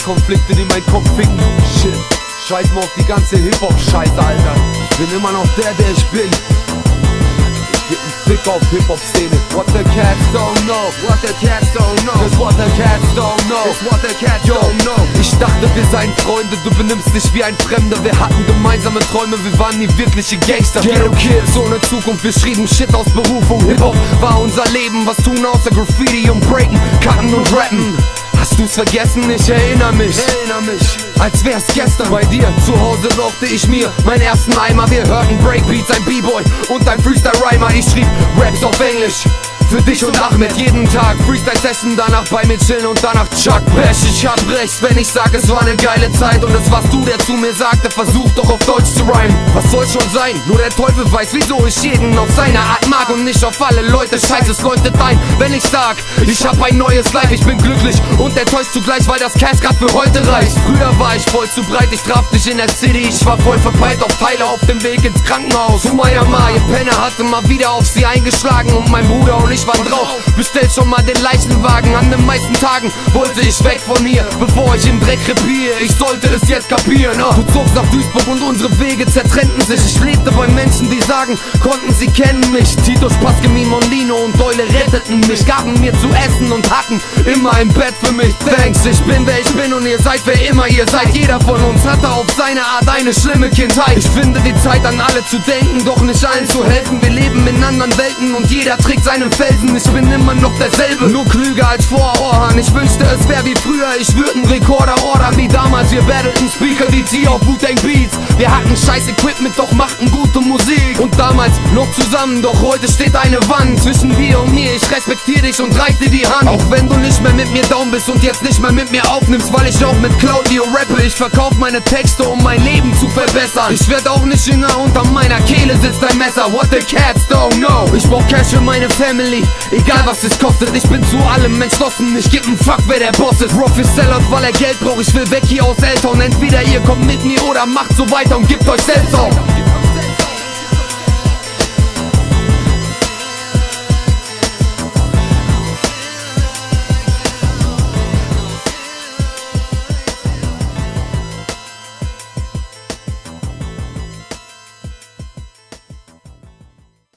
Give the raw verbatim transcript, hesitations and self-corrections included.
Konflikte, die mein Kopf ficken. Shit, scheiß mal auf die ganze Hip-Hop-Scheiße, Alter. Ich bin immer noch der, der ich bin. Ich geb 'n Fick auf Hip-Hop-Szene. What the cats don't know, what the cats don't know, is what the cats don't know, is what the cats Yo, don't know. Ich dachte, wir seien Freunde, du benimmst dich wie ein Fremder. Wir hatten gemeinsame Träume, wir waren nie wirkliche Gangster. Ghetto Kids ohne Zukunft, wir schrieben Shit aus Berufung. Hip-Hop war unser Leben, was tun außer Graffiti und Breaken, Cutten und Rappen. Hast du's vergessen? Ich erinnere mich, erinnere mich, als wär's gestern. Bei dir zu Hause rauchte ich mir meinen ersten Eimer. Wir hörten Breakbeats, ein B-Boy und ein Freestyle-Rhymer. Ich schrieb Raps auf Englisch für dich und Ahmed jeden Tag. Freestyle-Session, danach bei mir chillen und danach Chuck Bash. Ich hab recht, wenn ich sag, es war eine geile Zeit. Und es warst du, der zu mir sagte, versuch doch auf Deutsch zu rhymen. Was soll schon sein? Nur der Teufel weiß, wieso ich jeden auf seine Art mag und nicht auf alle Leute. Scheiße, es leuchtet ein, wenn ich sag, ich hab ein neues Life. Ich bin glücklich und enttäuscht zugleich, weil das Cash grad für heute reicht. Früher war ich voll zu breit, ich traf dich in der City. Ich war voll verpeilt auf Teile auf dem Weg ins Krankenhaus. Zu meiner Ma, ihr Penner hatte mal wieder auf sie eingeschlagen. Und mein Bruder und ich waren drauf. Bestell schon mal den Leichenwagen. An den meisten Tagen wollte ich weg von hier, bevor ich im Dreck krepiere. Ich sollte es jetzt kapieren. Oh. Du zogst nach Duisburg und unsere Wege zertrennten sich. Ich lebte bei Menschen, die sagen, konnten sie kennen mich. Tito, Spassgemi, Mondino und Eule retteten mich, gaben mir zu essen und hatten immer ein Bett für mich. Thanks, ich bin wer ich bin und ihr seid wer immer ihr seid. Jeder von uns hatte auf seine Art eine schlimme Kindheit. Ich finde die Zeit, an alle zu denken, doch nicht allen zu helfen. Wir leben in anderen Welten und jeder trägt seinen Felsen. Ich bin immer noch derselbe, nur klüger als vor Orhan. Ich wünschte es wär wie früher, ich würd einen Rekorder ordern wie damals. Wir battleten Speaker D T auf Wu-Tang Beats. Wir hatten scheiß Equipment, doch machten gute Musik. Und damals noch zusammen, doch heute steht eine Wand zwischen dir und mir. Ich respektiere dich und reich dir die Hand. Auch wenn du nicht mehr mit mir down bist und jetzt nicht mehr mit mir aufnimmst, weil ich auch mit Claudio rappe. Ich verkauf meine Texte, um mein Leben zu verbessern. Ich werd auch nicht jünger und an meiner Kehle sitzt ein Messer. What the cats don't know. Ich brauch Cash für meine Family, egal was es kostet. Ich bin zu allem entschlossen, ich geb 'n Fuck, wer der Boss ist. Rock ist Sellout, weil er Geld braucht. Ich will weg hier aus Eltern. Entweder ihr kommt mit mir oder macht so weiter und gebt euch selbst auf.